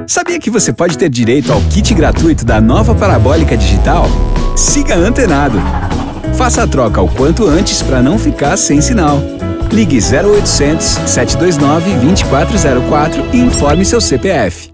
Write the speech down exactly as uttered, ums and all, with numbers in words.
Sabia que você pode ter direito ao kit gratuito da nova parabólica digital? Siga antenado. Faça a troca o quanto antes para não ficar sem sinal. Ligue zero oitocentos, sete dois nove, dois quatro zero quatro e informe seu C P F.